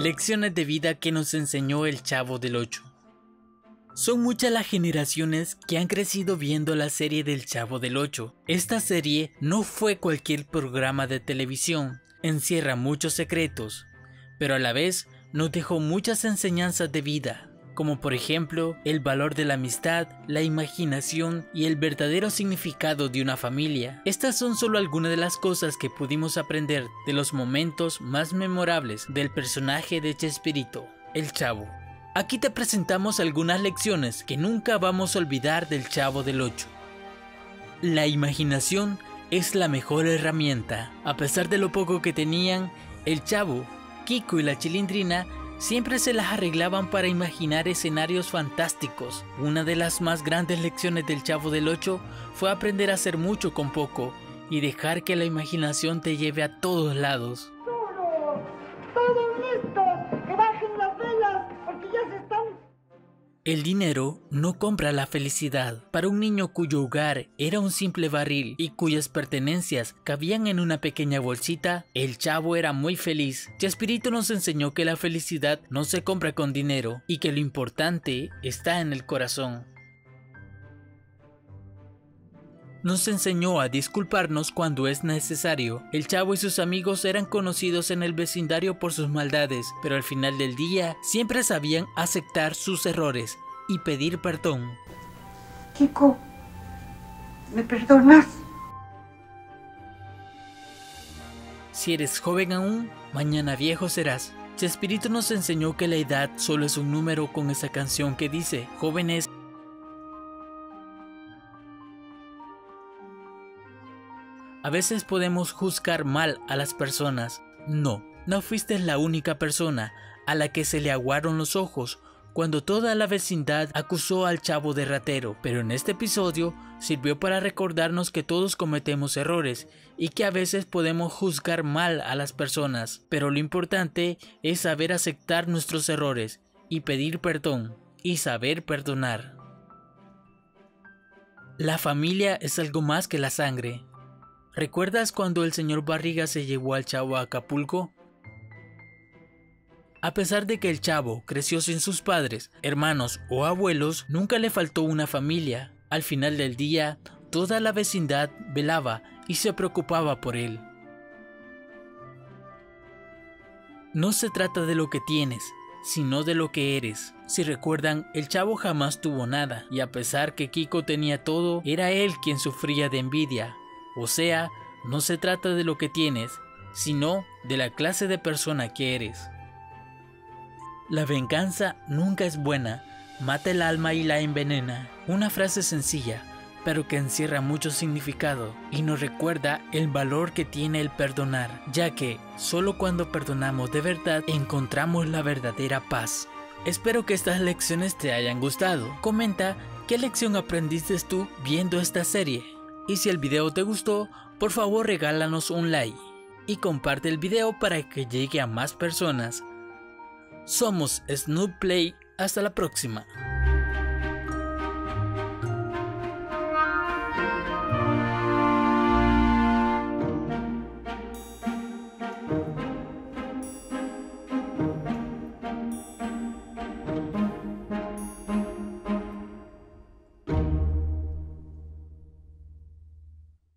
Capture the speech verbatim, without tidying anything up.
Lecciones de vida que nos enseñó el Chavo del Ocho. Son muchas las generaciones que han crecido viendo la serie del Chavo del Ocho. Esta serie no fue cualquier programa de televisión, encierra muchos secretos, pero a la vez nos dejó muchas enseñanzas de vida, como por ejemplo el valor de la amistad, la imaginación y el verdadero significado de una familia. Estas son solo algunas de las cosas que pudimos aprender de los momentos más memorables del personaje de Chespirito, el Chavo. Aquí te presentamos algunas lecciones que nunca vamos a olvidar del Chavo del Ocho. La imaginación es la mejor herramienta. A pesar de lo poco que tenían, el Chavo, Kiko y la Chilindrina siempre se las arreglaban para imaginar escenarios fantásticos. Una de las más grandes lecciones del Chavo del Ocho fue aprender a hacer mucho con poco y dejar que la imaginación te lleve a todos lados. ¡Todos listos! ¡Que bajen las velas! Porque ya se están... El dinero no compra la felicidad. Para un niño cuyo hogar era un simple barril y cuyas pertenencias cabían en una pequeña bolsita, el Chavo era muy feliz. Chespirito nos enseñó que la felicidad no se compra con dinero y que lo importante está en el corazón. Nos enseñó a disculparnos cuando es necesario. El Chavo y sus amigos eran conocidos en el vecindario por sus maldades, pero al final del día siempre sabían aceptar sus errores y pedir perdón. Kiko, ¿me perdonas? Si eres joven aún, mañana viejo serás. Chespirito nos enseñó que la edad solo es un número con esa canción que dice, jóvenes. A veces podemos juzgar mal a las personas. No, no fuiste la única persona a la que se le aguaron los ojos cuando toda la vecindad acusó al Chavo de ratero. Pero en este episodio sirvió para recordarnos que todos cometemos errores y que a veces podemos juzgar mal a las personas. Pero lo importante es saber aceptar nuestros errores y pedir perdón y saber perdonar. La familia es algo más que la sangre. ¿Recuerdas cuando el señor Barriga se llevó al Chavo a Acapulco? A pesar de que el Chavo creció sin sus padres, hermanos o abuelos, nunca le faltó una familia. Al final del día, toda la vecindad velaba y se preocupaba por él. No se trata de lo que tienes, sino de lo que eres. Si recuerdan, el Chavo jamás tuvo nada, y a pesar que Kiko tenía todo, era él quien sufría de envidia. O sea, no se trata de lo que tienes, sino de la clase de persona que eres. La venganza nunca es buena, mata el alma y la envenena. Una frase sencilla, pero que encierra mucho significado y nos recuerda el valor que tiene el perdonar, ya que solo cuando perdonamos de verdad encontramos la verdadera paz. Espero que estas lecciones te hayan gustado. Comenta qué lección aprendiste tú viendo esta serie. Y si el video te gustó, por favor regálanos un like y comparte el video para que llegue a más personas. Somos Snoop Play, hasta la próxima.